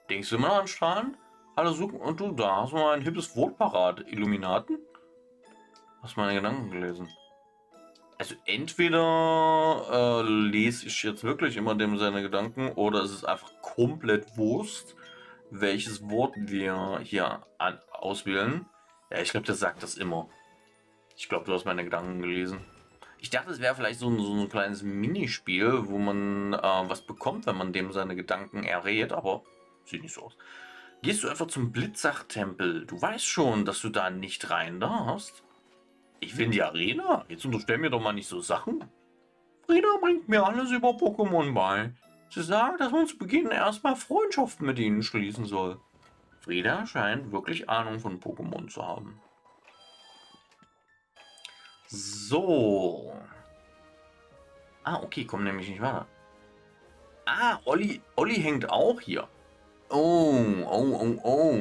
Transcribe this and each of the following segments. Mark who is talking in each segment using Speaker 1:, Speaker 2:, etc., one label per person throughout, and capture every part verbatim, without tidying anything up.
Speaker 1: Denkst du immer noch an Strahlen? Hallo, suchen und du da. Hast du mal ein hippes Wort parat? Illuminaten? Hast meine Gedanken gelesen? Also entweder äh, lese ich jetzt wirklich immer dem seine Gedanken oder es ist einfach komplett Wurst, welches Wort wir hier an, auswählen. Ja, ich glaube, der sagt das immer. Ich glaube, du hast meine Gedanken gelesen. Ich dachte, es wäre vielleicht so ein, so ein kleines Minispiel, wo man äh, was bekommt, wenn man dem seine Gedanken errät, aber sieht nicht so aus. Gehst du einfach zum Blitzach-Tempel? Du weißt schon, dass du da nicht rein darfst. Ich will in die Arena. Jetzt unterstell mir doch mal nicht so Sachen. Frieda bringt mir alles über Pokémon bei. Sie sagt, dass man zu Beginn erstmal Freundschaften mit ihnen schließen soll. Frieda scheint wirklich Ahnung von Pokémon zu haben. So. Ah, okay, komm nämlich nicht weiter. Ah, Olli, Olli hängt auch hier. Oh, oh, oh, oh.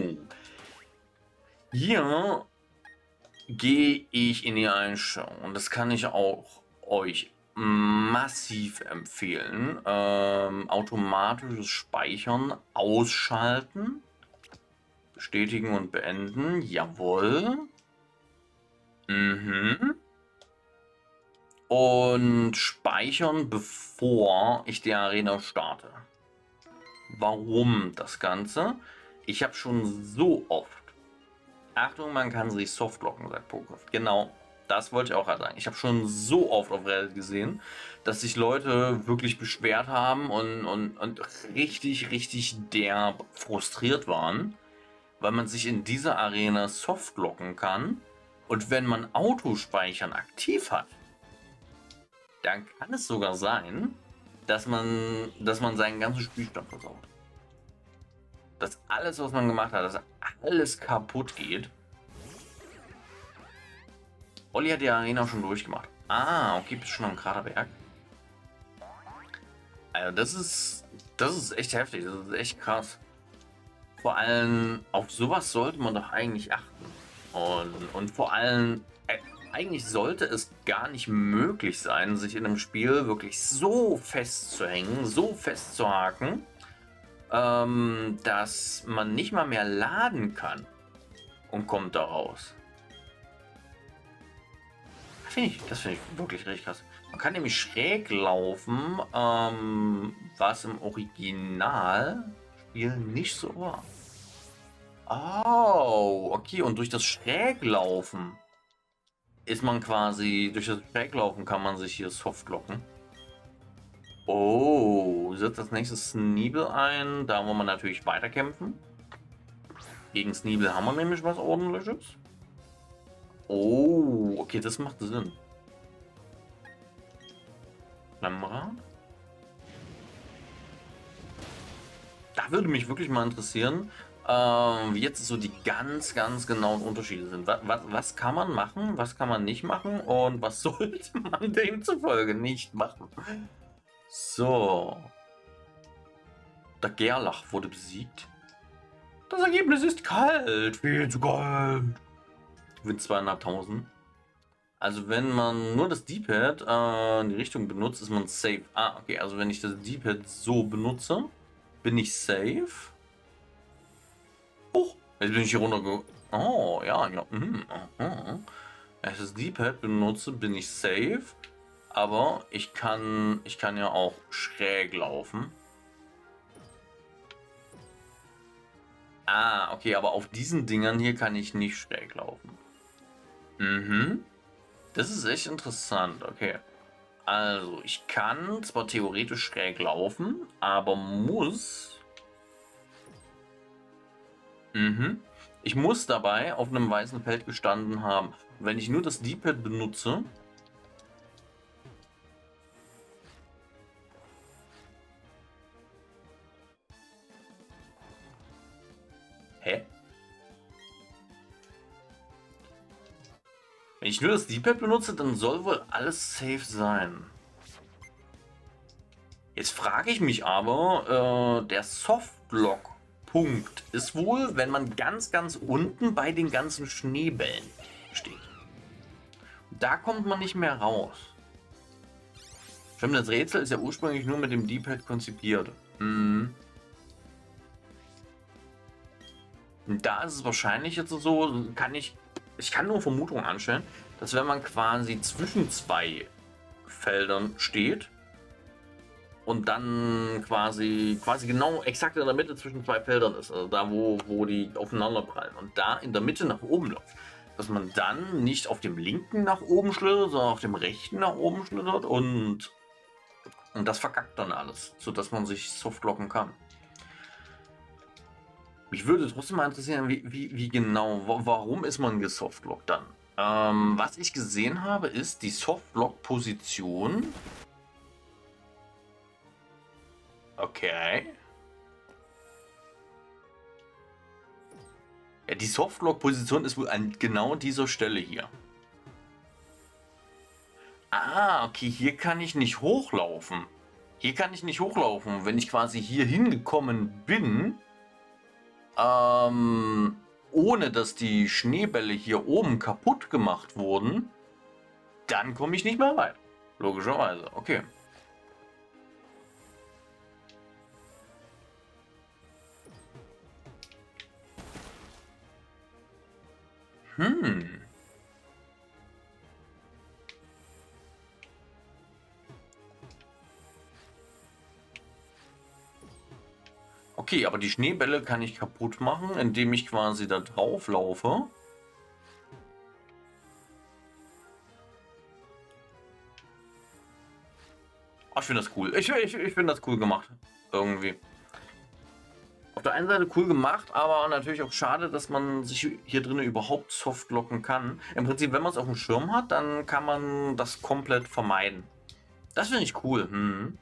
Speaker 1: Hier gehe ich in die Einstellung und das kann ich auch euch massiv empfehlen. Ähm, automatisches Speichern ausschalten. Bestätigen und beenden. Jawohl. Mhm. Und speichern, bevor ich die Arena starte. Warum das Ganze? Ich habe schon so oft... Achtung, man kann sich softlocken, sagt Pokécraft. Genau, das wollte ich auch gerade sagen. Ich habe schon so oft auf Reddit gesehen, dass sich Leute wirklich beschwert haben und, und, und richtig, richtig derb frustriert waren, weil man sich in dieser Arena softlocken kann. Und wenn man Autospeichern aktiv hat, dann kann es sogar sein, dass man, dass man seinen ganzen Spielstand versaut. Dass alles, was man gemacht hat, dass alles kaputt geht. Olli hat die Arena schon durchgemacht. Ah, okay, bist schon am Kraterberg. Also das ist, das ist echt heftig, das ist echt krass. Vor allem auf sowas sollte man doch eigentlich achten. Und, und vor allem, äh, eigentlich sollte es gar nicht möglich sein, sich in einem Spiel wirklich so festzuhängen, so festzuhaken, ähm, dass man nicht mal mehr laden kann und kommt da raus. Find ich, das finde ich wirklich richtig krass. Man kann nämlich schräg laufen, ähm, was im Originalspiel nicht so war. Oh, okay, und durch das Schräglaufen ist man quasi, durch das Schräglaufen kann man sich hier softlocken. Oh, setzt das nächste Sneebel ein, da wollen wir natürlich weiterkämpfen. Gegen Sneebel haben wir nämlich was Ordentliches. Oh, okay, das macht Sinn. Flammenrad? Da würde mich wirklich mal interessieren, ähm, wie jetzt so die ganz, ganz genauen Unterschiede sind. Was, was, was kann man machen, was kann man nicht machen und was sollte man demzufolge nicht machen? So. Der Gerlach wurde besiegt. Das Ergebnis ist kalt, viel zu kalt. Gewinnt zweieinhalbtausend. Also wenn man nur das D-Pad äh, in die Richtung benutzt, ist man safe. Ah, okay, also wenn ich das D-Pad so benutze, bin ich safe. Oh, jetzt bin ich hier runtergegangen. Oh, ja, ja. Mhm. Mhm. Wenn ich das D-Pad benutze, bin ich safe. Aber ich kann, ich kann ja auch schräg laufen. Ah, okay, aber auf diesen Dingern hier kann ich nicht schräg laufen. Mhm. Das ist echt interessant, okay. Also, ich kann zwar theoretisch schräg laufen, aber muss... Mhm. Ich muss dabei auf einem weißen Feld gestanden haben. Wenn ich nur das D-Pad benutze... Hä? Wenn ich nur das D-Pad benutze, dann soll wohl alles safe sein. Jetzt frage ich mich aber, äh, der Softlock-Punkt ist wohl, wenn man ganz, ganz unten bei den ganzen Schneebällen steht. Da kommt man nicht mehr raus. Stimmt, das Rätsel ist ja ursprünglich nur mit dem D-Pad konzipiert. Mhm. Da ist es wahrscheinlich jetzt so, kann ich, ich kann nur Vermutungen anstellen, dass wenn man quasi zwischen zwei Feldern steht und dann quasi, quasi genau exakt in der Mitte zwischen zwei Feldern ist, also da wo, wo die aufeinander prallen und da in der Mitte nach oben läuft, dass man dann nicht auf dem linken nach oben schlittert, sondern auf dem rechten nach oben schlittert und, und das verkackt dann alles, sodass man sich softlocken kann. Mich würde trotzdem mal interessieren, wie, wie, wie genau, warum ist man gesoftlockt dann? Ähm, was ich gesehen habe, ist die Softlock-Position. Okay. Ja, die Softlock-Position ist wohl an genau dieser Stelle hier. Ah, okay, hier kann ich nicht hochlaufen. Hier kann ich nicht hochlaufen. Wenn ich quasi hier hingekommen bin, ähm, ohne dass die Schneebälle hier oben kaputt gemacht wurden, dann komme ich nicht mehr weiter. Logischerweise, okay. Hm. Okay, aber die Schneebälle kann ich kaputt machen, indem ich quasi da drauf laufe. Oh, ich finde das cool. Ich, ich, ich finde das cool gemacht. Irgendwie. Auf der einen Seite cool gemacht, aber natürlich auch schade, dass man sich hier drinnen überhaupt softlocken kann. Im Prinzip, wenn man es auf dem Schirm hat, dann kann man das komplett vermeiden. Das finde ich cool. Hm.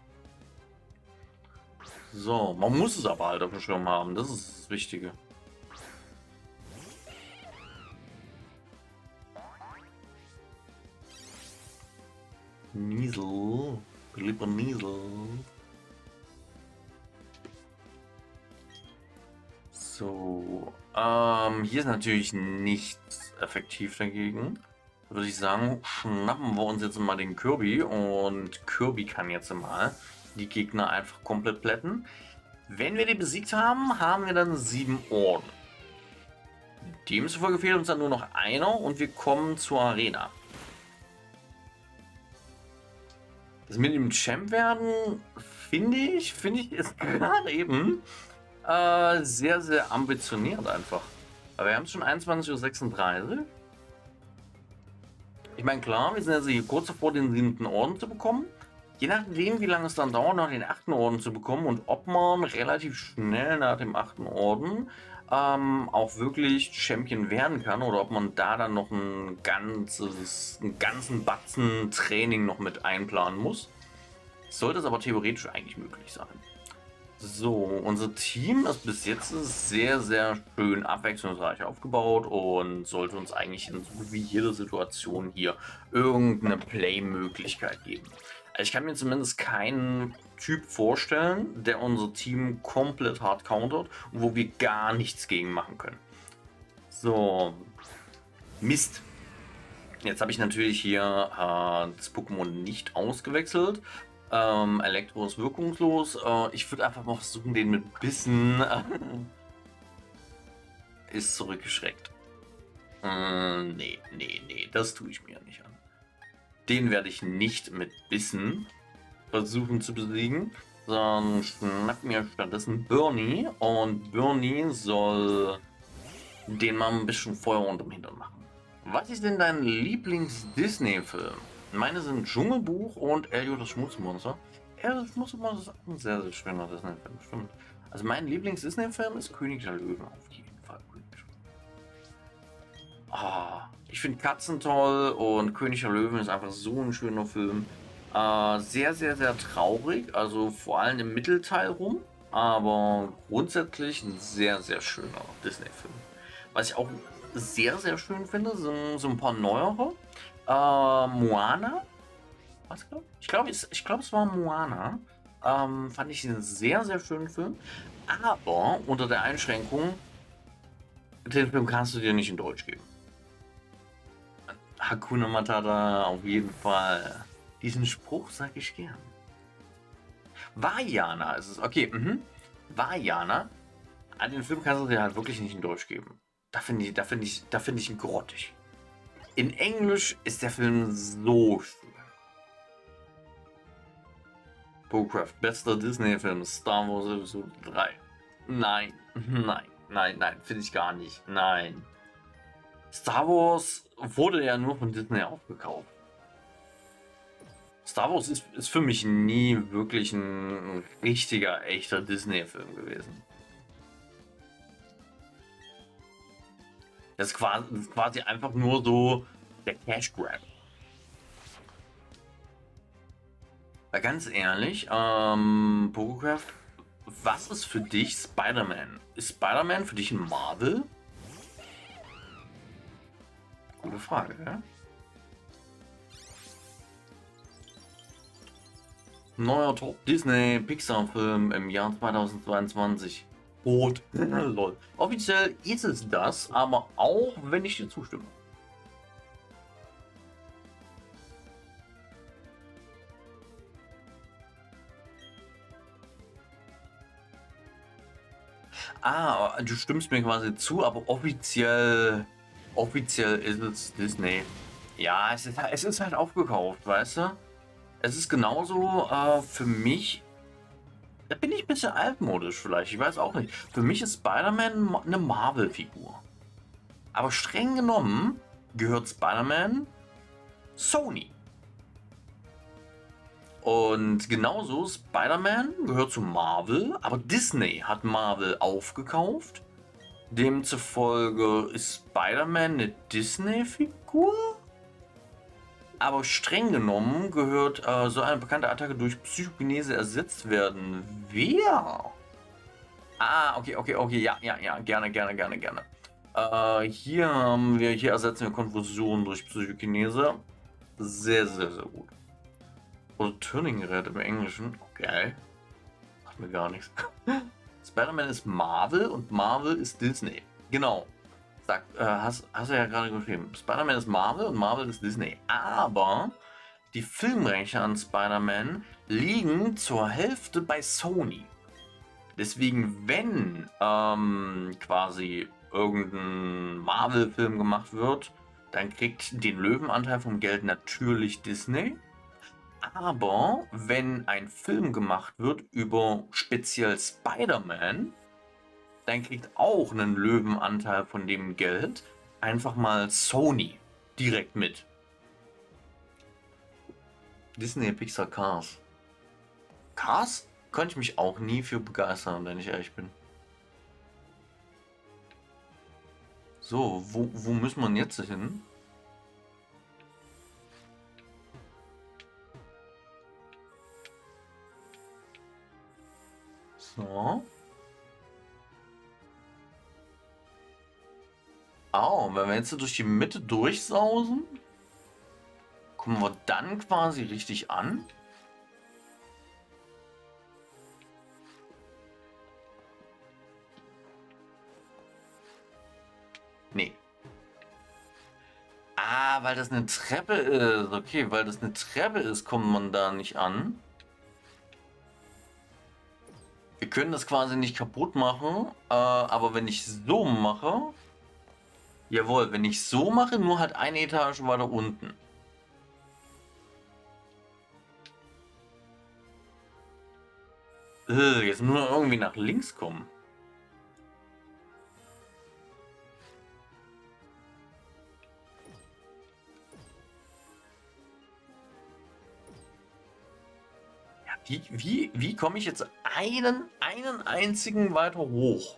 Speaker 1: So, man muss es aber halt auf dem Schirm haben. Das ist das Wichtige. Niesel. Lieber Niesel. So. Ähm, hier ist natürlich nichts effektiv dagegen. Würde ich sagen, schnappen wir uns jetzt mal den Kirby. Und Kirby kann jetzt mal die Gegner einfach komplett plätten. Wenn wir die besiegt haben, haben wir dann sieben Orden. Demzufolge fehlt uns dann nur noch einer und wir kommen zur Arena. Das mit dem Champ werden, finde ich, finde ich, ist gerade eben äh, sehr, sehr ambitioniert einfach. Aber wir haben es schon einundzwanzig Uhr sechsunddreißig. Ich meine, klar, wir sind also hier kurz davor, den siebten Orden zu bekommen. Je nachdem, wie lange es dann dauert, noch den achten Orden zu bekommen und ob man relativ schnell nach dem achten Orden ähm, auch wirklich Champion werden kann oder ob man da dann noch ein ganzes, einen ganzen Batzen Training noch mit einplanen muss. Sollte es aber theoretisch eigentlich möglich sein. So, unser Team ist bis jetzt sehr, sehr schön abwechslungsreich aufgebaut und sollte uns eigentlich in so gut wie jeder Situation hier irgendeine Play-Möglichkeit geben. Also ich kann mir zumindest keinen Typ vorstellen, der unser Team komplett hart countert und wo wir gar nichts gegen machen können. So, Mist. Jetzt habe ich natürlich hier äh, das Pokémon nicht ausgewechselt. Ähm, Elektro ist wirkungslos. Äh, ich würde einfach mal versuchen, den mit Bissen äh, ist zurückgeschreckt. Äh, nee, nee, nee, das tue ich mir nicht an. Den werde ich nicht mit Bissen versuchen zu besiegen, sondern schnapp mir stattdessen Bernie und Bernie soll den mal ein bisschen Feuer unterm Hintern machen. Was ist denn dein Lieblings-Disney-Film? Meine sind Dschungelbuch und Elio das Schmutzmonster. Elio das Schmutzmonster ist auch ein sehr, sehr schöner Disney-Film, stimmt. Also mein Lieblings-Disney-Film ist König der Löwen auf jeden Fall. Ah, ich finde Katzen toll und König der Löwen ist einfach so ein schöner Film. Äh, sehr, sehr, sehr traurig, also vor allem im Mittelteil rum, aber grundsätzlich ein sehr, sehr schöner Disney-Film. Was ich auch sehr, sehr schön finde, sind so ein paar neuere. Äh, Moana. Was glaub? Ich glaube, ich, ich glaub, es war Moana. Ähm, fand ich einen sehr, sehr schönen Film. Aber unter der Einschränkung, den Film kannst du dir nicht in Deutsch geben. Hakuna Matata, auf jeden Fall. Diesen Spruch sage ich gern. Vajana ist es. Okay, mhm. Vajana. an den Film kannst du dir halt wirklich nicht in Deutsch geben. Da finde ich, da finde ich, da finde ich ihn grottig. In Englisch ist der Film so schön. Pokécraft, bester Disney-Film, Star Wars Episode drei. Nein, nein, nein, nein, finde ich gar nicht. Nein. Star Wars wurde ja nur von Disney aufgekauft. Star Wars ist, ist für mich nie wirklich ein richtiger, echter Disney-Film gewesen. Das ist quasi, das ist quasi einfach nur so der Cash Grab. Weil ganz ehrlich, ähm, Pokécraft, was ist für dich Spider-Man? Ist Spider-Man für dich ein Marvel? Gute Frage, ja? Neuer Top-Disney-Pixar-Film im Jahr zweitausendzweiundzwanzig. Rot. Lol. Offiziell ist es das, aber auch wenn ich dir zustimme. Ah, du stimmst mir quasi zu, aber offiziell, offiziell ist es Disney. Ja, es ist, es ist halt aufgekauft, weißt du? Es ist genauso äh, für mich. Da bin ich ein bisschen altmodisch vielleicht, ich weiß auch nicht. Für mich ist Spider-Man eine Marvel-Figur. Aber streng genommen gehört Spider-Man Sony. Und genauso Spider-Man gehört zu Marvel, aber Disney hat Marvel aufgekauft. Demzufolge ist Spider-Man eine Disney-Figur. Aber streng genommen gehört äh, so eine bekannte Attacke durch Psychokinese ersetzt werden. Wer? Ah, okay, okay, okay, ja, ja, ja, gerne, gerne, gerne, gerne. Äh, hier haben wir, hier ersetzen wir Konfusion durch Psychokinese. Sehr, sehr, sehr gut. Oder Turning-Gerät im Englischen. Okay. Macht mir gar nichts. Spider-Man ist Marvel und Marvel ist Disney. Genau. Sag, äh, hast, hast du ja gerade geschrieben. Spider-Man ist Marvel und Marvel ist Disney. Aber die Filmrechte an Spider-Man liegen zur Hälfte bei Sony. Deswegen, wenn ähm, quasi irgendein Marvel-Film gemacht wird, dann kriegt den Löwenanteil vom Geld natürlich Disney. Aber wenn ein Film gemacht wird über speziell Spider-Man, dann kriegt auch einen Löwenanteil von dem Geld einfach mal Sony direkt mit. Disney, Pixar, Cars. Cars könnte ich mich auch nie für begeistern, wenn ich ehrlich bin. So, wo, wo müssen wir jetzt hin? So. Oh, wenn wir jetzt durch die Mitte durchsausen, kommen wir dann quasi richtig an. Nee. Ah, weil das eine Treppe ist. Okay, weil das eine Treppe ist, kommt man da nicht an. Wir können das quasi nicht kaputt machen, äh, aber wenn ich so mache... Jawohl, wenn ich so mache, nur halt eine Etage weiter unten. Äh, jetzt nur irgendwie nach links kommen. Ja, wie, wie, wie komme ich jetzt einen, einen einzigen weiter hoch?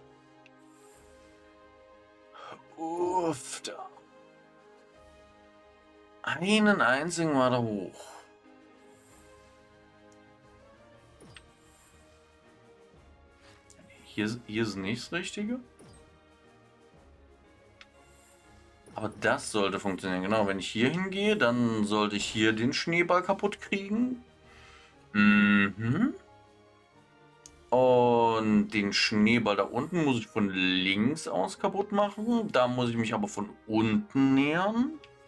Speaker 1: Uff, da. Einen einzigen weiter hoch. Hier, hier ist nicht das Richtige. Aber das sollte funktionieren. Genau, wenn ich hier hingehe, dann sollte ich hier den Schneeball kaputt kriegen. Mhm. Und den Schneeball da unten muss ich von links aus kaputt machen. Da muss ich mich aber von unten nähern.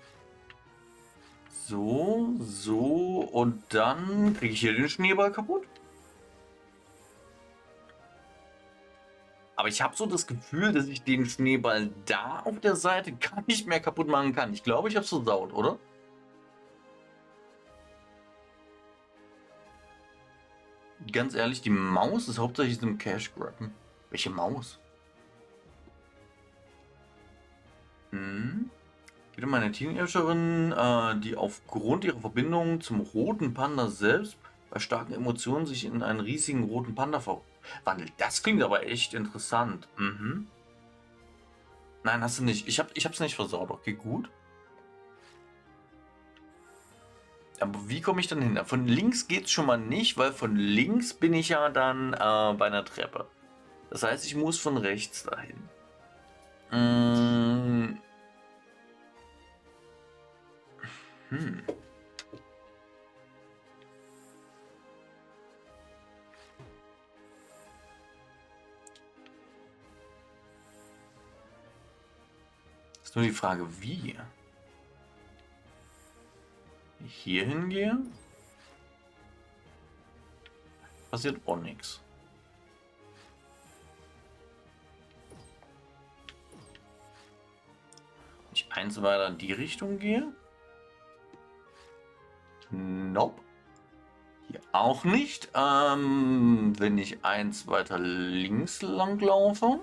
Speaker 1: So, so. Und dann kriege ich hier den Schneeball kaputt. Aber ich habe so das Gefühl, dass ich den Schneeball da auf der Seite gar nicht mehr kaputt machen kann. Ich glaube, ich habe es versaut, oder? Ganz ehrlich, die Maus ist hauptsächlich zum Cash grabben. Welche Maus? Hm. Wieder meine Teenagerin, äh, die aufgrund ihrer Verbindung zum roten Panda selbst bei starken Emotionen sich in einen riesigen roten Panda verwandelt. Das klingt aber echt interessant. Mhm. Nein, hast du nicht. Ich, hab, ich hab's nicht versaut. Okay, gut. Aber wie komme ich dann hin? Von links geht's schon mal nicht, weil von links bin ich ja dann äh, bei einer Treppe. Das heißt, ich muss von rechts dahin. Mmh. Hm. Ist nur die Frage, wie. Wenn ich hier hingehe, passiert auch nichts. Wenn ich eins weiter in die Richtung gehe. Nope. Hier auch nicht. Ähm, wenn ich eins weiter links lang laufe.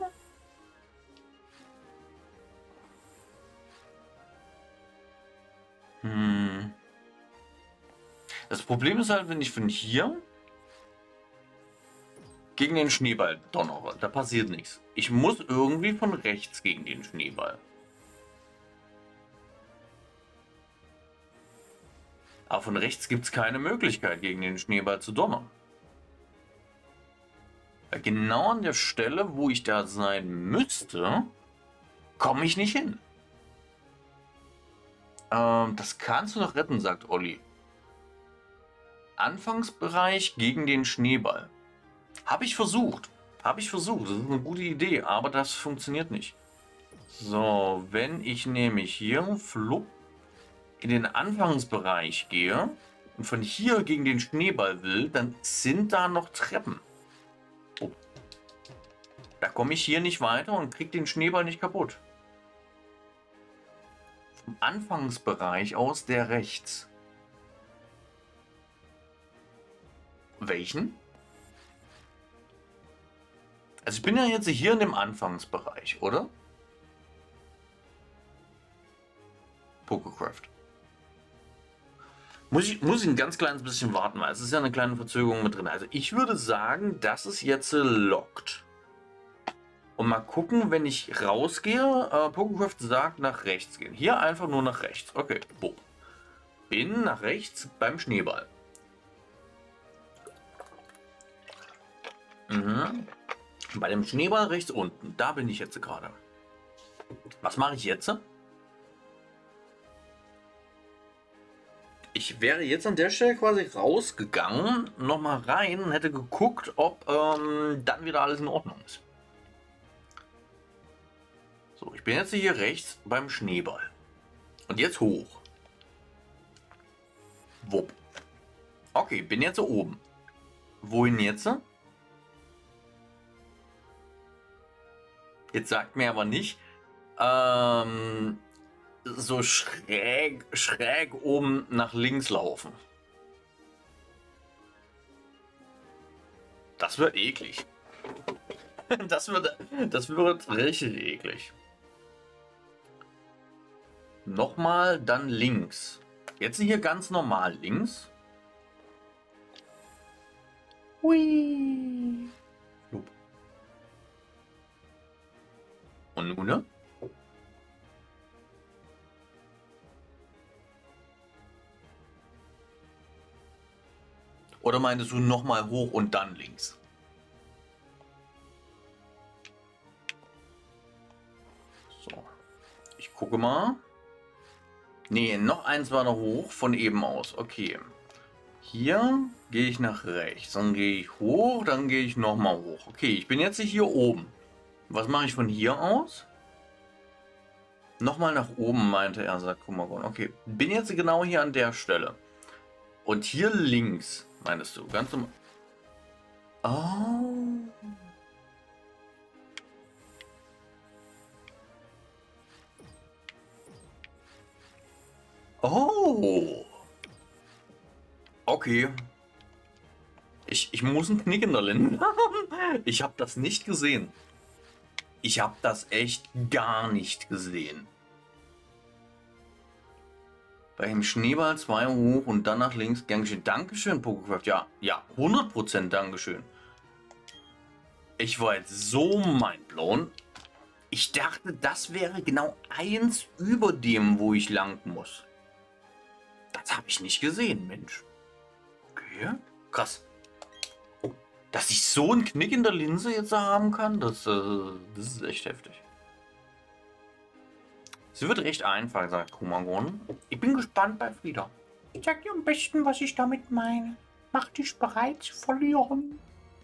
Speaker 1: Hm. Das Problem ist halt, wenn ich von hier gegen den Schneeball donnere, da passiert nichts. Ich muss irgendwie von rechts gegen den Schneeball. Aber von rechts gibt es keine Möglichkeit, gegen den Schneeball zu donnern. Weil genau an der Stelle, wo ich da sein müsste, komme ich nicht hin. Ähm, das kannst du noch retten, sagt Olli. Anfangsbereich gegen den Schneeball. Habe ich versucht. Habe ich versucht. Das ist eine gute Idee, aber das funktioniert nicht. So, wenn ich nämlich hier flupp in den Anfangsbereich gehe und von hier gegen den Schneeball will, dann sind da noch Treppen. Oh. Da komme ich hier nicht weiter und kriege den Schneeball nicht kaputt. Vom Anfangsbereich aus der rechts. Welchen? Also ich bin ja jetzt hier in dem Anfangsbereich, oder? Pokécraft. Muss ich, muss ich ein ganz kleines bisschen warten, weil es ist ja eine kleine Verzögerung mit drin. Also ich würde sagen, das ist jetzt lockt. Und mal gucken, wenn ich rausgehe, äh, Pokécraft sagt nach rechts gehen. Hier einfach nur nach rechts. Okay, boom. Bin nach rechts beim Schneeball. Mhm. Bei dem Schneeball rechts unten. Da bin ich jetzt gerade. Was mache ich jetzt? Ich wäre jetzt an der Stelle quasi rausgegangen, nochmal rein und hätte geguckt, ob ähm, dann wieder alles in Ordnung ist. So, ich bin jetzt hier rechts beim Schneeball. Und jetzt hoch. Wupp. Okay, bin jetzt oben. Wohin jetzt? Jetzt sagt mir aber nicht, ähm, so schräg, schräg oben nach links laufen. Das wird eklig. Das wird, das wird richtig eklig. Nochmal, dann links. Jetzt hier ganz normal links. Hui. Und nun, ne? Oder meintest du nochmal hoch und dann links? So. Ich gucke mal. Nee, noch eins war noch hoch von eben aus. Okay. Hier gehe ich nach rechts. Dann gehe ich hoch, dann gehe ich nochmal hoch. Okay, ich bin jetzt hier oben. Was mache ich von hier aus? Nochmal nach oben, meinte er, sagt Kumagon. Okay, bin jetzt genau hier an der Stelle. Und hier links, meinst du, ganz normal. Oh. Oh. Okay. Ich, ich muss einen Knick in der Linde haben. Ich habe das nicht gesehen. Ich habe das echt gar nicht gesehen. Beim Schneeball zwei hoch und dann nach links. Gern geschehen. Dankeschön, Pokecraft. Ja, ja, hundert Prozent Dankeschön. Ich war jetzt so mindblown. Ich dachte, das wäre genau eins über dem, wo ich lang muss. Das habe ich nicht gesehen, Mensch. Okay, krass. Dass ich so einen Knick in der Linse jetzt haben kann, das, äh, das ist echt heftig. Sie wird recht einfach, sagt Kumagon. Ich bin gespannt bei Frieda. Ich sag dir am besten, was ich damit meine. Mach dich bereit zu verlieren.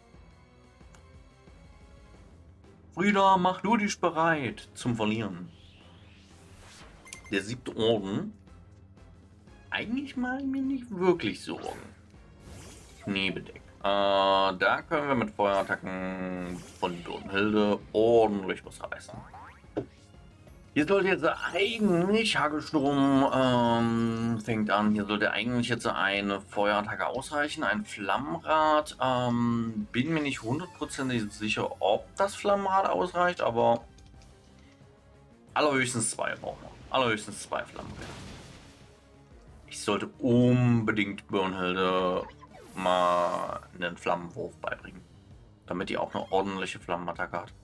Speaker 1: Frieda, mach du dich bereit zum Verlieren. Der siebte Orden. Eigentlich mal mir nicht wirklich Sorgen. Schneebedeck. Äh, da können wir mit Feuerattacken von Brunhilde ordentlich was reißen. Hier sollte jetzt eigentlich Hagelsturm ähm, fängt an. Hier sollte eigentlich jetzt eine Feuerattacke ausreichen. Ein Flammenrad. Ähm, bin mir nicht hundertprozentig sicher, ob das Flammenrad ausreicht, aber allerhöchstens zwei brauchen wir. Allerhöchstens zwei Flammenräder. Ich sollte unbedingt Brunhilde mal einen Flammenwurf beibringen, damit die auch eine ordentliche Flammenattacke hat.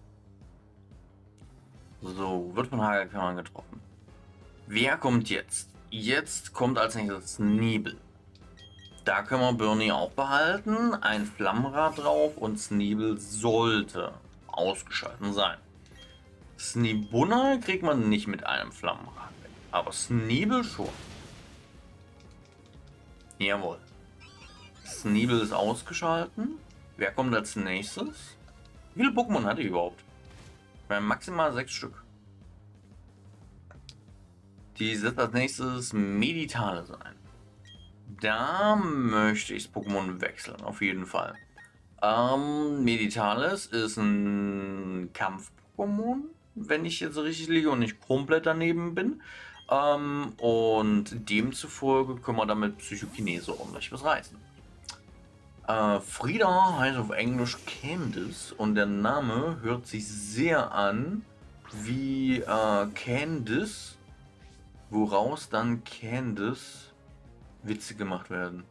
Speaker 1: So, wird von Hagelkörnern getroffen. Wer kommt jetzt? Jetzt kommt als nächstes Sneebel. Da können wir Bernie auch behalten. Ein Flammenrad drauf und Sneebel sollte ausgeschaltet sein. Sneebunner kriegt man nicht mit einem Flammenrad weg, aber Sneebel schon. Jawohl. Sneebel ist ausgeschalten. Wer kommt als nächstes? Wie viele Pokémon hat er überhaupt? Wir haben maximal sechs Stück. Die setzt als nächstes Meditale sein. Da möchte ich das Pokémon wechseln, auf jeden Fall. Ähm, Meditales ist ein Kampf-Pokémon, wenn ich jetzt richtig liege und nicht komplett daneben bin. Ähm, und demzufolge können wir damit Psychokinese ordentlich was reißen. Äh, Frieda heißt auf Englisch Candice und der Name hört sich sehr an wie äh, Candice, woraus dann Candice Witze gemacht werden.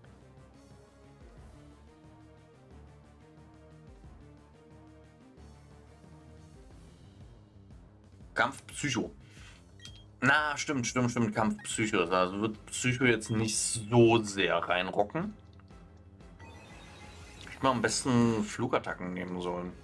Speaker 1: Kampfpsycho. Na, stimmt, stimmt, stimmt, Kampfpsycho. Also wird Psycho jetzt nicht so sehr reinrocken. Ich mal am besten Flugattacken nehmen sollen.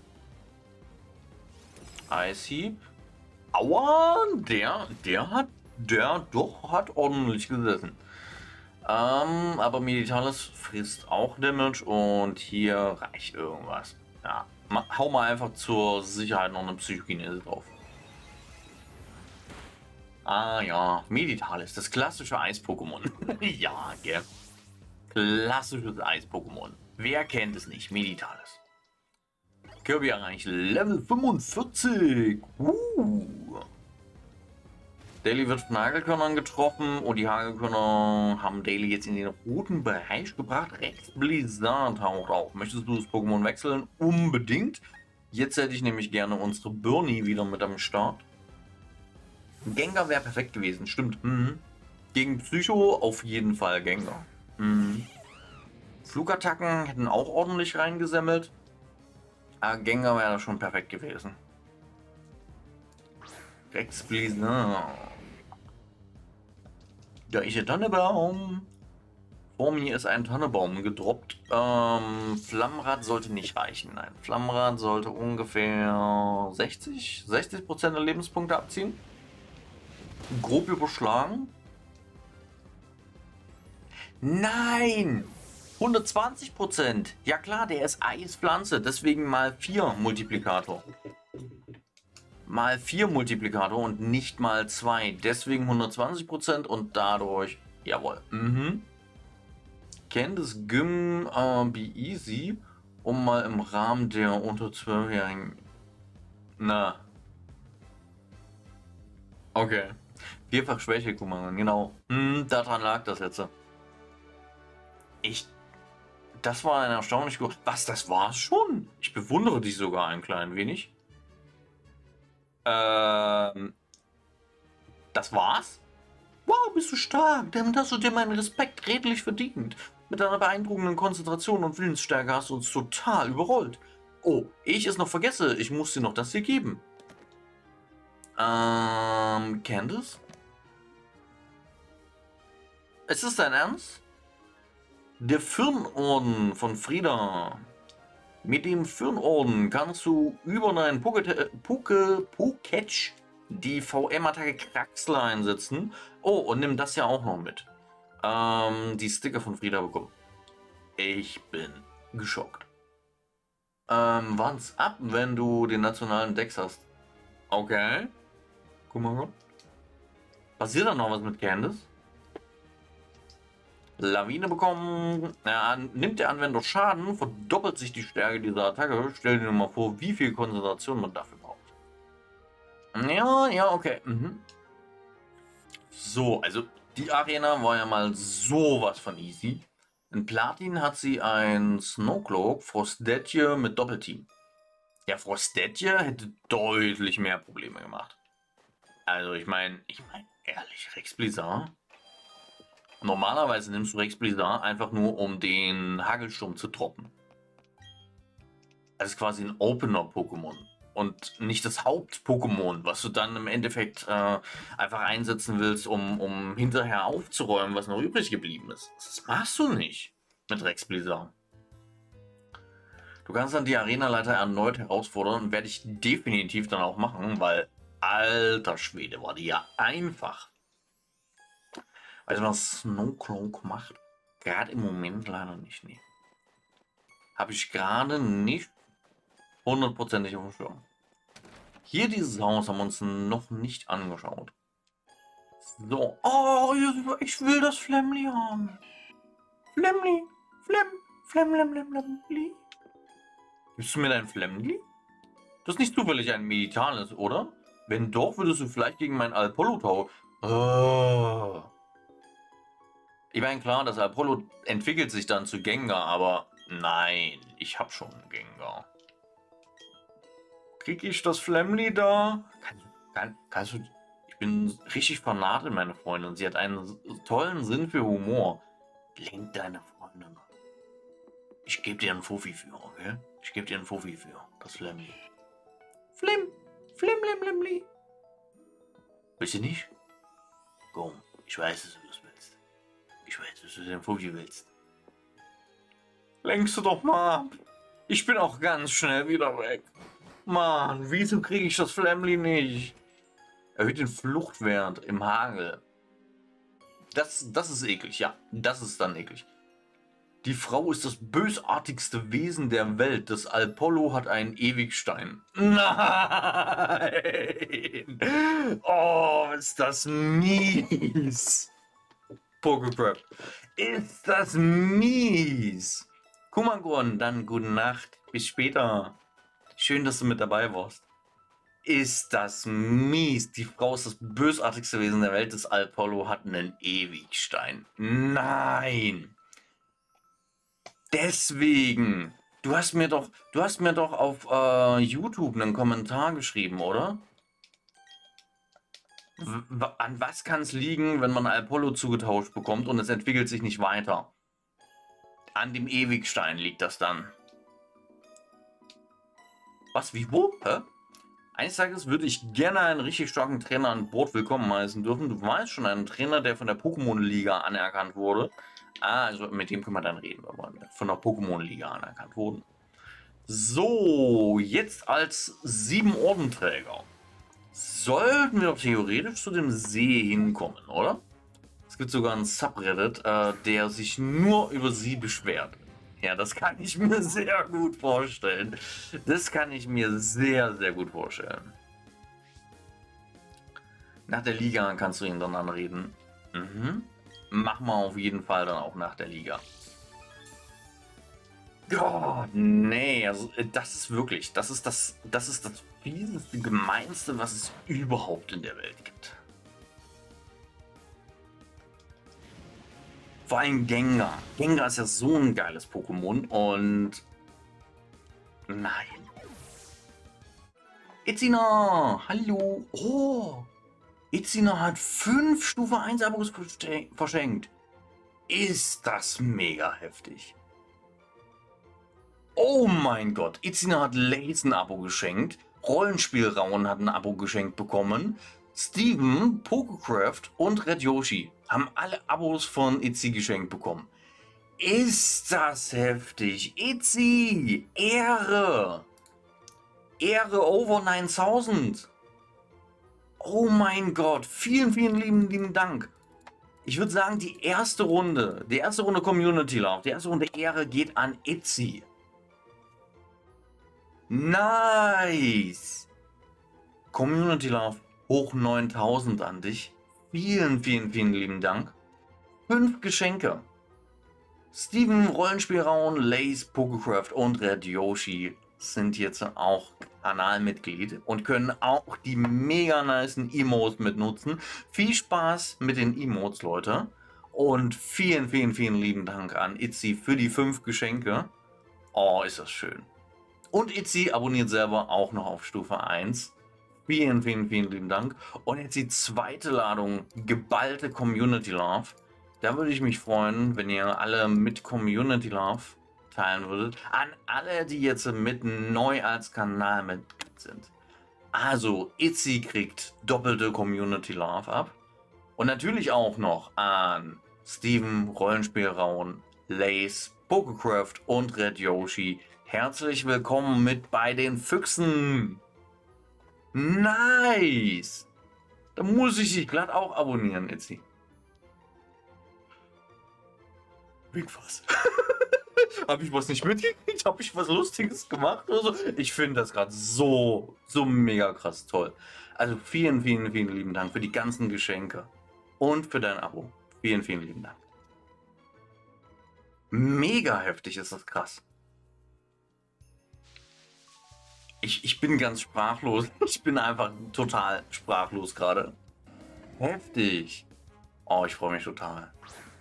Speaker 1: Icy. Aua, der, der hat, der doch hat ordentlich gesessen. Ähm, aber Meditales frisst auch Damage und hier reicht irgendwas. Ja, hau mal einfach zur Sicherheit noch eine Psychokinese drauf. Ah ja, Meditales, das klassische Eis-Pokémon. Ja, gell. Klassisches Eis-Pokémon. Wer kennt es nicht? Meditales. Kirby erreicht Level fünfundvierzig. Uh. Daily wird von Hagelkörnern getroffen und die Hagelkörner haben Daily jetzt in den roten Bereich gebracht. Rex Blizzard taucht auf. Möchtest du das Pokémon wechseln? Unbedingt. Jetzt hätte ich nämlich gerne unsere Bernie wieder mit am Start. Gengar wäre perfekt gewesen, stimmt. Mhm. Gegen Psycho auf jeden Fall Gengar. Mhm. Flugattacken hätten auch ordentlich reingesammelt. Aber Gengar wäre schon perfekt gewesen. Rex Blizzard. Da ist ein Tannebaum. Vor mir ist ein Tannebaum gedroppt. Ähm, Flammenrad sollte nicht reichen. Nein, Flammenrad sollte ungefähr sechzig Prozent der Lebenspunkte abziehen. Grob überschlagen. Nein! hundertzwanzig Prozent. Ja klar, der ist Eispflanze. Deswegen mal vier Multiplikator. Mal vier Multiplikator und nicht mal zwei. Deswegen hundertzwanzig Prozent und dadurch, jawohl. Mhm. Can this Gym uh, be easy, um mal im Rahmen der unter zwölfjährigen... Na. Okay. Vierfach Schwäche, guck mal, genau. Hm, daran lag das jetzt. Ich. Das war ein erstaunlich gut. Was, das war's schon? Ich bewundere dich sogar ein klein wenig. Ähm. Das war's? Wow, bist du stark. Damit hast du dir meinen Respekt redlich verdient. Mit deiner beeindruckenden Konzentration und Willensstärke hast du uns total überrollt. Oh, ehe ich es noch vergesse, ich muss dir noch das hier geben. Ähm, Candice? Ist es dein Ernst? Der Firnorden von Frieda. Mit dem Firnorden kannst du über deinen Poketch die V M-Attacke Kraxler einsetzen. Oh, und nimm das ja auch noch mit. Ähm, die Sticker von Frieda bekommen. Ich bin geschockt. Ähm, wart's ab, wenn du den nationalen Dex hast. Okay. Guck mal. Passiert da noch was mit Candice? Lawine bekommen. Ja, nimmt der Anwender Schaden, verdoppelt sich die Stärke dieser Attacke. Stell dir mal vor, wie viel Konzentration man dafür braucht. Ja, ja, okay. Mhm. So, also die Arena war ja mal sowas von easy. In Platin hat sie ein Snowcloak Frostetje mit Doppelteam. Ja, Frostetje hätte deutlich mehr Probleme gemacht. Also ich meine, ich meine ehrlich, Rex Blizzard. Normalerweise nimmst du Rex Blizzard einfach nur, um den Hagelsturm zu droppen. Das ist quasi ein Opener-Pokémon. Und nicht das Haupt-Pokémon, was du dann im Endeffekt äh, einfach einsetzen willst, um, um hinterher aufzuräumen, was noch übrig geblieben ist. Das machst du nicht mit Rex Blizzard. Du kannst dann die Arenaleiter erneut herausfordern und werde ich definitiv dann auch machen, weil alter Schwede war die ja einfach. Weißt du, was Snowcloak macht? Gerade im Moment leider nicht. Nee. Habe ich gerade nicht hundertprozentig auf dem Schirm. Hier dieses Haus haben wir uns noch nicht angeschaut. So. Oh, ich will das Flemly haben. Flemly. Flem. Flem, Flem, Flem, Flemly. Gibst du mir dein Flemly? Das ist nicht zufällig ein Meditalis, oder? Wenn doch, würdest du vielleicht gegen mein Alpollo tauschen. Oh. Ich meine, klar, das Alpollo entwickelt sich dann zu Gengar, aber nein, ich habe schon einen Gengar. Krieg ich das Flemly da? Kann, kann, kannst du... Ich bin richtig vernarrt in meine Freundin. Sie hat einen tollen Sinn für Humor. Lenk deine Freundin. Ich gebe dir einen Fuffi für, okay? Ich gebe dir einen Fuffi für das Flemly. Flim, Flim, Flim, Flimly. Willst du nicht? Komm, ich weiß, dass du das willst. Ich weiß, dass du den Fuffi willst. Lenkst du doch mal ab. Ich bin auch ganz schnell wieder weg. Mann, wieso kriege ich das Flemly nicht? Erhöht den Fluchtwert im Hagel. Das, das ist eklig, ja. Das ist dann eklig. Die Frau ist das bösartigste Wesen der Welt. Das Alpollo hat einen Ewigstein. Nein! Oh, ist das mies! Pokecrab. Ist das mies! Kumagon, dann gute Nacht. Bis später. Schön, dass du mit dabei warst. Ist das mies. Die Frau ist das bösartigste Wesen der Welt. Das Alpollo hat einen Ewigstein. Nein! Deswegen. Du hast mir doch, du hast mir doch auf äh, YouTube einen Kommentar geschrieben, oder? W an was kann es liegen, wenn man Alpollo zugetauscht bekommt und es entwickelt sich nicht weiter? An dem Ewigstein liegt das dann. Was, wie, wo? Hä? Eines Tages würde ich gerne einen richtig starken Trainer an Bord willkommen heißen dürfen. Du weißt schon, einen Trainer, der von der Pokémon-Liga anerkannt wurde. Ah, also mit dem können wir dann reden, wenn wir von der Pokémon-Liga anerkannt wurden. So, jetzt als sieben Ordenträger sollten wir doch theoretisch zu dem See hinkommen, oder? Es gibt sogar einen Subreddit, äh, der sich nur über sie beschwert. Ja, das kann ich mir sehr gut vorstellen. Das kann ich mir sehr, sehr gut vorstellen. Nach der Liga kannst du ihn dann anreden. Mhm. Machen wir auf jeden Fall dann auch nach der Liga. Gott, nee, also das ist wirklich, das ist das, das ist das fieseste, gemeinste, was es überhaupt in der Welt gibt. Vor allem Gengar. Gengar ist ja so ein geiles Pokémon und... Nein. Itzina, hallo. Oh, Itzina hat fünf Stufe eins Abos verschenkt. Ist das mega heftig. Oh mein Gott, Itzina hat Lace ein Abo geschenkt. Rollenspielrauen hat ein Abo geschenkt bekommen. Steven, Pokecraft und Red Yoshi haben alle Abos von Itzy geschenkt bekommen. Ist das heftig. Itzy, Ehre. Ehre over neuntausend. Oh mein Gott, vielen, vielen lieben, lieben Dank. Ich würde sagen, die erste Runde, die erste Runde Community Love, die erste Runde Ehre geht an Itzy. Nice. Community Love hoch neuntausend an dich. Vielen, vielen, vielen lieben Dank. Fünf Geschenke. Steven, Rollenspielraum, Lace, Pokecraft und Red Yoshi sind jetzt auch Kanalmitglied und können auch die mega nicen Emotes mitnutzen. Viel Spaß mit den Emotes, Leute. Und vielen, vielen, vielen lieben Dank an Itzy für die fünf Geschenke. Oh, ist das schön. Und Itzy abonniert selber auch noch auf Stufe eins. Vielen, vielen, vielen lieben Dank. Und jetzt die zweite Ladung, geballte Community Love. Da würde ich mich freuen, wenn ihr alle mit Community Love teilen würdet. An alle, die jetzt mit neu als Kanalmitglied sind. Also, Itzy kriegt doppelte Community Love ab. Und natürlich auch noch an Steven, Rollenspielrauen, Lace, Pokecraft und Red Yoshi. Herzlich willkommen mit bei den Füchsen. Nice. Da muss ich dich glatt auch abonnieren, Itzy. Wegen was? Habe ich was nicht mitgekriegt? Habe ich was Lustiges gemacht oder so? Ich finde das gerade so, so mega krass toll. Also vielen, vielen, vielen lieben Dank für die ganzen Geschenke und für dein Abo. Vielen, vielen lieben Dank. Mega heftig ist das krass. Ich, ich bin ganz sprachlos. Ich bin einfach total sprachlos gerade. Heftig. Oh, ich freue mich total.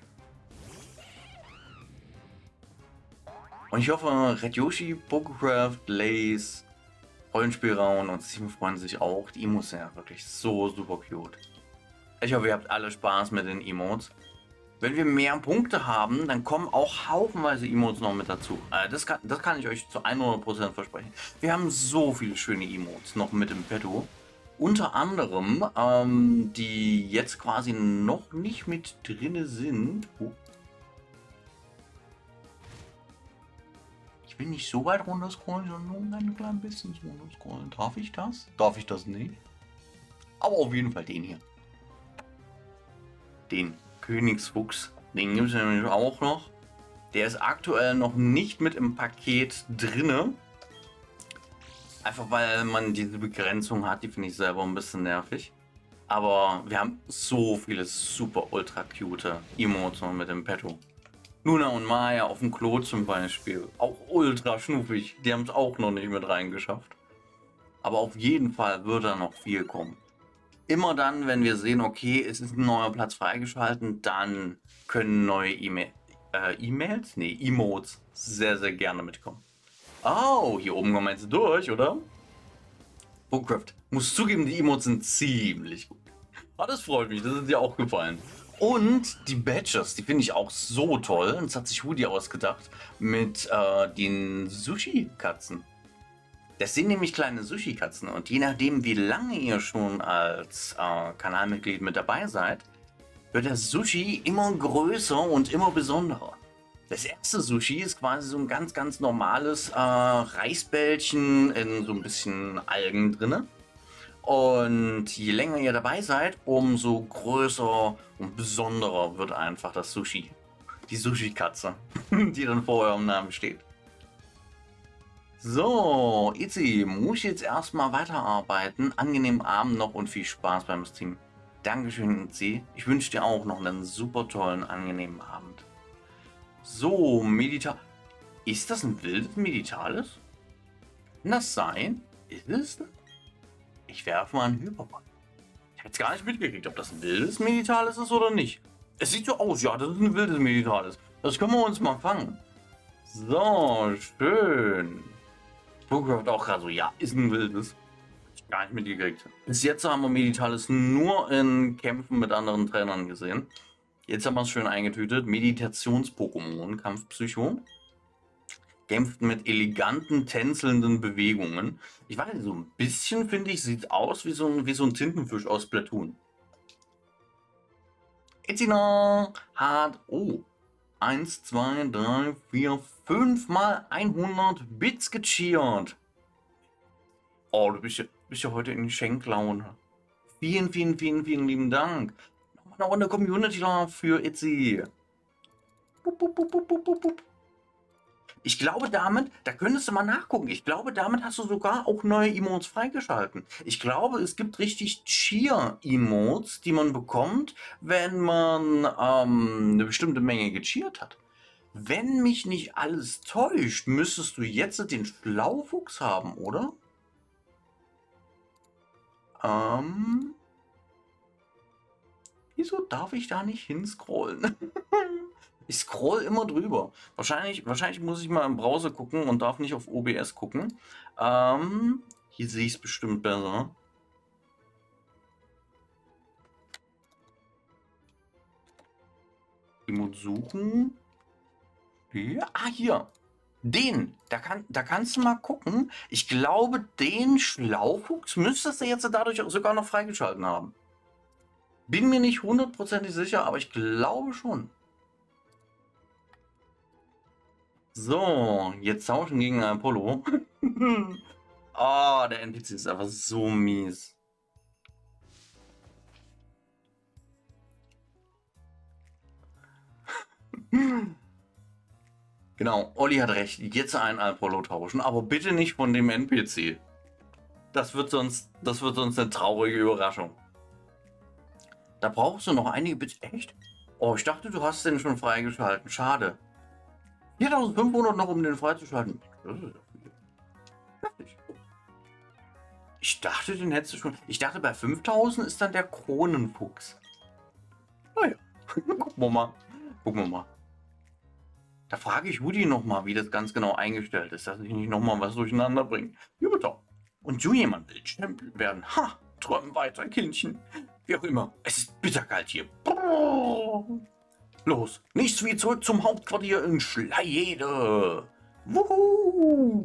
Speaker 1: Und ich hoffe, Red Yoshi, Pokecraft, Lace, Rollenspielraum und Steven freuen sich auch. Die Emotes sind ja wirklich so super cute. Ich hoffe, ihr habt alle Spaß mit den Emotes. Wenn wir mehr Punkte haben, dann kommen auch haufenweise Emotes noch mit dazu. Äh, das, kann, das kann ich euch zu hundert Prozent versprechen. Wir haben so viele schöne Emotes noch mit im Petto. Unter anderem, ähm, die jetzt quasi noch nicht mit drin sind. Oh. Ich will nicht so weit runter scrollen, sondern nur ein klein bisschen runter scrollen. Darf ich das? Darf ich das nicht? Aber auf jeden Fall den hier. Den Königsfuchs. Den gibt es nämlich auch noch. Der ist aktuell noch nicht mit im Paket drinne. Einfach weil man diese Begrenzung hat. Die finde ich selber ein bisschen nervig. Aber wir haben so viele super ultra cute Emotes noch mit im Petto. Luna und Maya auf dem Klo zum Beispiel. Auch ultra schnuffig. Die haben es auch noch nicht mit reingeschafft. Aber auf jeden Fall wird da noch viel kommen. Immer dann, wenn wir sehen, okay, es ist ein neuer Platz freigeschalten, dann können neue E-Mail, äh, E-Mails, nee, Emotes sehr, sehr gerne mitkommen. Oh, hier oben kommen wir jetzt durch, oder? Pokecraft, muss zugeben, die Emotes sind ziemlich gut. Ah, das freut mich, das ist dir auch gefallen. Und die Badges, die finde ich auch so toll. Das hat sich Woody ausgedacht mit äh, den Sushi-Katzen. Das sind nämlich kleine Sushi-Katzen und je nachdem, wie lange ihr schon als äh, Kanalmitglied mit dabei seid, wird das Sushi immer größer und immer besonderer. Das erste Sushi ist quasi so ein ganz, ganz normales äh, Reisbällchen in so ein bisschen Algen drinne. Und je länger ihr dabei seid, umso größer und besonderer wird einfach das Sushi. Die Sushi-Katze, die dann vor eurem Namen steht. So, Itzy, muss ich jetzt erstmal weiterarbeiten. Angenehmen Abend noch und viel Spaß beim Stream. Dankeschön, Itzy. Ich wünsche dir auch noch einen super tollen, angenehmen Abend. So, Medita... Ist das ein wildes Meditales? Kann das sein? Ist es? Ich werfe mal einen Hyperball. Ich habe jetzt gar nicht mitgekriegt, ob das ein wildes Meditales ist oder nicht. Es sieht so aus, ja, das ist ein wildes Meditalis. Das können wir uns mal fangen. So, schön. Pokécraft auch gerade so, ja, ist ein wildes. Hab ich gar nicht mitgekriegt. Bis jetzt haben wir Meditalis nur in Kämpfen mit anderen Trainern gesehen. Jetzt haben wir es schön eingetütet. Meditations-Pokémon, Kampfpsycho. Kämpft mit eleganten, tänzelnden Bewegungen. Ich weiß nicht, so ein bisschen, finde ich, sieht aus wie so ein, wie so ein Tintenfisch aus Splatoon. Etzina hat, oh, eins, zwei, drei, vier, fünf mal hundert Bits gecheert. Oh, du bist ja, bist ja heute in Geschenklaune. Vielen, vielen, vielen, vielen lieben Dank. Nochmal eine Runde Community Love für Itzy. Bup, bup, bup, bup, bup, bup. Ich glaube damit, da könntest du mal nachgucken, ich glaube damit hast du sogar auch neue Emotes freigeschalten. Ich glaube, es gibt richtig Cheer-Emotes, die man bekommt, wenn man ähm, eine bestimmte Menge gecheert hat. Wenn mich nicht alles täuscht, müsstest du jetzt den Schlaufuchs haben, oder? Ähm... Wieso darf ich da nicht hinscrollen? Ich scroll immer drüber. Wahrscheinlich, wahrscheinlich muss ich mal im Browser gucken und darf nicht auf O B S gucken. Ähm, hier sehe ich es bestimmt besser. Emote suchen. Ja, ah, hier. Den. Da, kann, da kannst du mal gucken. Ich glaube, den Schlaufuchs müsstest du jetzt dadurch sogar noch freigeschalten haben. Bin mir nicht hundertprozentig sicher, aber ich glaube schon. So, jetzt tauschen gegen Apollo. Oh, der N P C ist einfach so mies. Genau, Olli hat recht. Jetzt einen Apollo tauschen, aber bitte nicht von dem N P C. Das wird sonst, das wird sonst eine traurige Überraschung. Da brauchst du noch einige Bits. Echt? Oh, ich dachte, du hast den schon freigeschalten. Schade. viertausendfünfhundert noch, um den freizuschalten. Das ist ja viel. Heftig. Ich dachte, den hättest du schon. Ich dachte, bei fünftausend ist dann der Kronenfuchs. Naja, gucken wir mal. Gucken wir mal. Da frage ich Woody nochmal, wie das ganz genau eingestellt ist, dass ich nicht nochmal was durcheinander bringe. Ja, bitte. Und so jemand will Stempel werden. Ha, träumen weiter, Kindchen. Wie auch immer. Es ist bitterkalt hier. Los, nichts wie zurück zum Hauptquartier in Schleiede. Wuhu.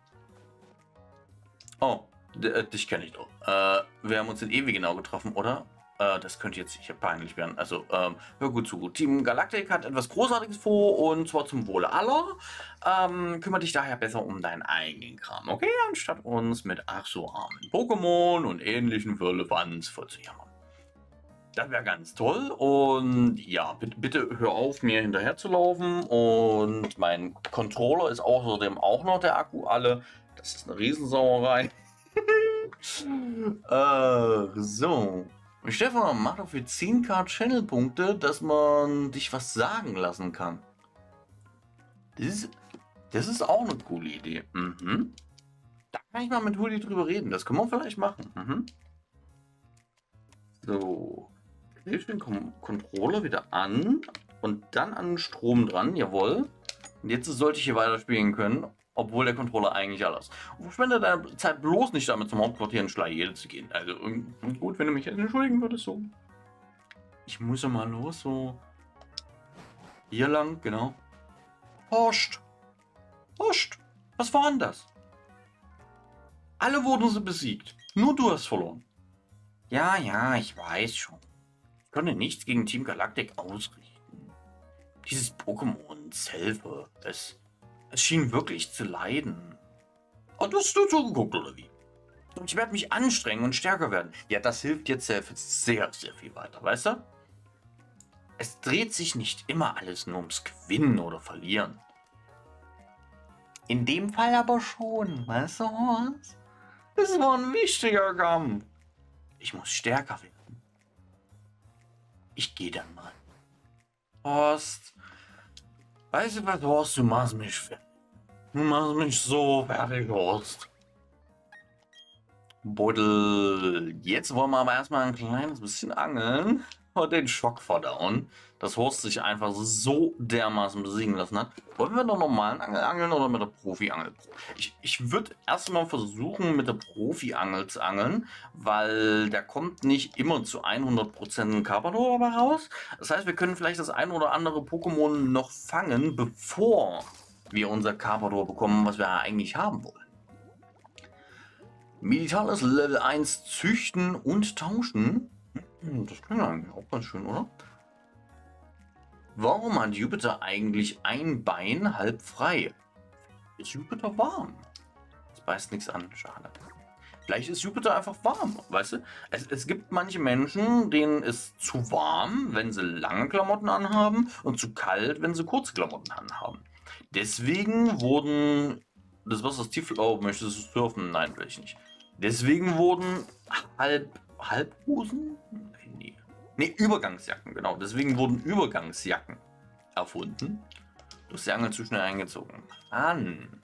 Speaker 1: Oh, äh, dich kenne ich doch. Äh, wir haben uns in ewig genau getroffen, oder? Äh, das könnte jetzt sicher peinlich werden. Also, ähm, hör gut zu. Team Galactic hat etwas Großartiges vor, und zwar zum Wohle aller. Ähm, kümmere dich daher besser um deinen eigenen Kram, okay? Anstatt uns mit ach so armen Pokémon und ähnlichen Firlefanz vollzujammern. Das wäre ganz toll, und ja, bitte, bitte hör auf, mir hinterher zu laufen, und mein Controller ist außerdem auch noch der Akku alle. Das ist eine Riesensauerei. äh, so. Stefan, mach doch für zehn K Channel-Punkte, dass man dich was sagen lassen kann. Das ist, das ist auch eine coole Idee. Mhm. Da kann ich mal mit Huli drüber reden. Das können wir vielleicht machen. Mhm. So. Ich den Controller wieder an und dann an den Strom dran. Jawohl. Und jetzt sollte ich hier weiterspielen können, obwohl der Controller eigentlich alles. Und verschwende deine Zeit bloß nicht damit, zum Hauptquartier in Schleiede zu gehen. Also gut, wenn du mich jetzt entschuldigen würdest, so. Ich muss ja mal los, so. Hier lang, genau. Post. Post. Was war denn das? Alle wurden sie besiegt. Nur du hast verloren. Ja, ja, ich weiß schon. Ich konnte nichts gegen Team Galactic ausrichten. Dieses Pokémon Selve, es, es schien wirklich zu leiden. Oh, du hast nur zugeguckt, oder wie? Und ich werde mich anstrengen und stärker werden. Ja, das hilft jetzt sehr, sehr, sehr viel weiter, weißt du? Es dreht sich nicht immer alles nur ums Gewinnen oder Verlieren. In dem Fall aber schon, weißt du was? Es war ein wichtiger Kampf. Ich muss stärker werden. Ich gehe dann mal. Horst. Weißt du was, Horst? Du machst mich fertig. Du machst mich so fertig, Horst. Beutel. Jetzt wollen wir aber erstmal ein kleines bisschen angeln und den Schock verdauen, dass Horst sich einfach so dermaßen besiegen lassen hat. Wollen wir noch normalen Angel angeln oder mit der Profi-Angel? Ich, ich würde erstmal versuchen, mit der Profi-Angel zu angeln, weil der kommt nicht immer zu hundert Prozent ein Carpador dabei raus. Das heißt, wir können vielleicht das ein oder andere Pokémon noch fangen, bevor wir unser Carpador bekommen, was wir eigentlich haben wollen. Militales Level eins züchten und tauschen. Das klingt eigentlich auch ganz schön, oder? Warum hat Jupiter eigentlich ein Bein halb frei? Ist Jupiter warm? Das beißt nichts an, schade. Vielleicht ist Jupiter einfach warm, weißt du? Es, es gibt manche Menschen, denen ist zu warm, wenn sie lange Klamotten anhaben und zu kalt, wenn sie kurze Klamotten anhaben. Deswegen wurden... Das was das Tiefel... Oh, möchtest du surfen? Nein, will ich nicht. Deswegen wurden halb... Halbhosen? Nee. Nee, Übergangsjacken, genau. Deswegen wurden Übergangsjacken erfunden. Du hast die Angel zu schnell eingezogen. An.